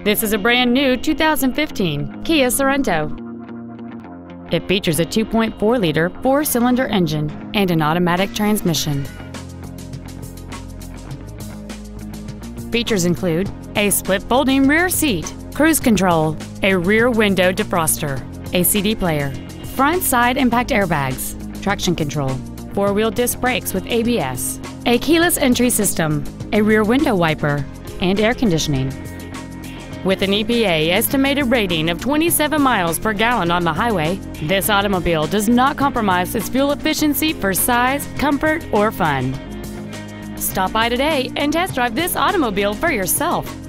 This is a brand new 2015 Kia Sorento. It features a 2.4-liter four-cylinder engine and an automatic transmission. Features include a split folding rear seat, cruise control, a rear window defroster, a CD player, front side impact airbags, traction control, four-wheel disc brakes with ABS, a keyless entry system, a rear window wiper, and air conditioning. With an EPA estimated rating of 27 miles per gallon on the highway, this automobile does not compromise its fuel efficiency for size, comfort, or fun. Stop by today and test drive this automobile for yourself.